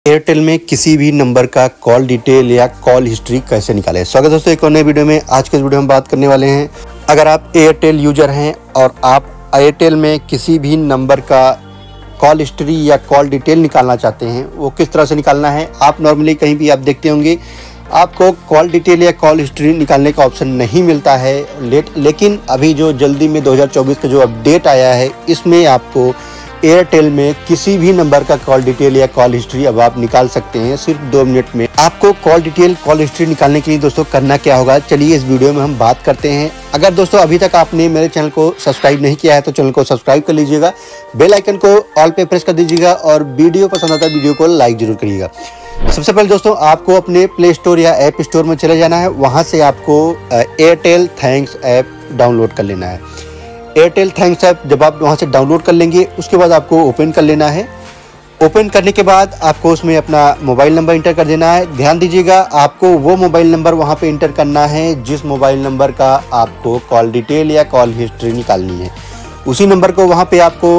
Airtel में किसी भी नंबर का कॉल डिटेल या कॉल हिस्ट्री कैसे निकालें। स्वागत है दोस्तों एक और नए वीडियो में। आज के इस वीडियो में बात करने वाले हैं, अगर आप एयरटेल यूजर हैं और आप एयरटेल में किसी भी नंबर का कॉल हिस्ट्री या कॉल डिटेल निकालना चाहते हैं, वो किस तरह से निकालना है। आप नॉर्मली कहीं भी आप देखते होंगे आपको कॉल डिटेल या कॉल हिस्ट्री निकालने का ऑप्शन नहीं मिलता है लेकिन अभी जो जल्दी में 2024 का जो अपडेट आया है, इसमें आपको एयरटेल में किसी भी नंबर का कॉल डिटेल या कॉल हिस्ट्री अब आप निकाल सकते हैं सिर्फ 2 मिनट में। आपको कॉल डिटेल कॉल हिस्ट्री निकालने के लिए दोस्तों करना क्या होगा, चलिए इस वीडियो में हम बात करते हैं। अगर दोस्तों अभी तक आपने मेरे चैनल को सब्सक्राइब नहीं किया है तो चैनल को सब्सक्राइब कर लीजिएगा, बेल आइकन को ऑल पे प्रेस कर दीजिएगा और वीडियो पसंद आता है वीडियो को लाइक जरूर करिएगा। सबसे पहले दोस्तों आपको अपने प्ले स्टोर या ऐप स्टोर में चले जाना है, वहाँ से आपको एयरटेल थैंक्स ऐप डाउनलोड कर लेना है। एयरटेल थैंक्स ऐप जब आप वहाँ से डाउनलोड कर लेंगे उसके बाद आपको ओपन कर लेना है। ओपन करने के बाद आपको उसमें अपना मोबाइल नंबर इंटर कर देना है। ध्यान दीजिएगा, आपको वो मोबाइल नंबर वहाँ पे इंटर करना है जिस मोबाइल नंबर का आपको कॉल डिटेल या कॉल हिस्ट्री निकालनी है, उसी नंबर को वहाँ पे आपको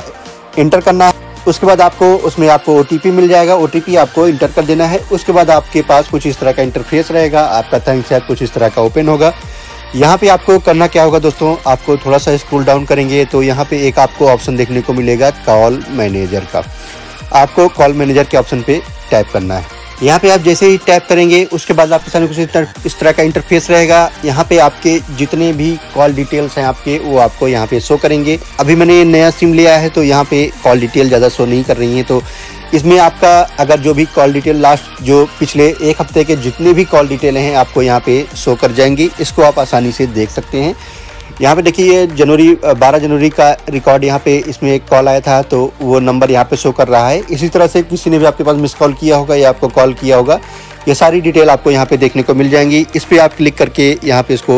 इंटर करना है। उसके बाद आपको उसमें आपको OTP मिल जाएगा, OTP आपको इंटर कर देना है। उसके बाद आपके पास कुछ इस तरह का इंटरफेस रहेगा, आपका थैंक्स ऐप कुछ इस तरह का ओपन होगा। यहाँ पे आपको करना क्या होगा दोस्तों, आपको थोड़ा सा स्क्रॉल डाउन करेंगे तो यहाँ पे एक आपको ऑप्शन देखने को मिलेगा कॉल मैनेजर का। आपको कॉल मैनेजर के ऑप्शन पे टैप करना है। यहाँ पे आप जैसे ही टैप करेंगे उसके बाद आपके सामने कुछ इस तरह का इंटरफेस रहेगा। यहाँ पे आपके जितने भी कॉल डिटेल्स हैं आपके, वो आपको यहाँ पे शो करेंगे। अभी मैंने नया सिम लिया है तो यहाँ पे कॉल डिटेल ज़्यादा शो नहीं कर रही हैं, तो इसमें आपका अगर जो भी कॉल डिटेल लास्ट जो पिछले 1 हफ्ते के जितने भी कॉल डिटेल हैं आपको यहाँ पे शो कर जाएंगी। इसको आप आसानी से देख सकते हैं। यहाँ पे देखिए 12 जनवरी का रिकॉर्ड, यहाँ पे इसमें एक कॉल आया था तो वो नंबर यहाँ पे शो कर रहा है। इसी तरह से किसी ने भी आपके पास मिस कॉल किया होगा या आपको कॉल किया होगा, ये सारी डिटेल आपको यहाँ पे देखने को मिल जाएंगी। इस पर आप क्लिक करके यहाँ पे इसको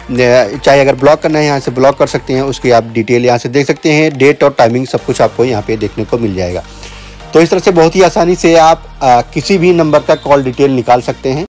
चाहे अगर ब्लॉक करना है यहाँ से ब्लॉक कर सकते हैं, उसकी आप डिटेल यहाँ से देख सकते हैं। डेट और टाइमिंग सब कुछ आपको यहाँ पे देखने को मिल जाएगा। तो इस तरह से बहुत ही आसानी से आप किसी भी नंबर का कॉल डिटेल निकाल सकते हैं।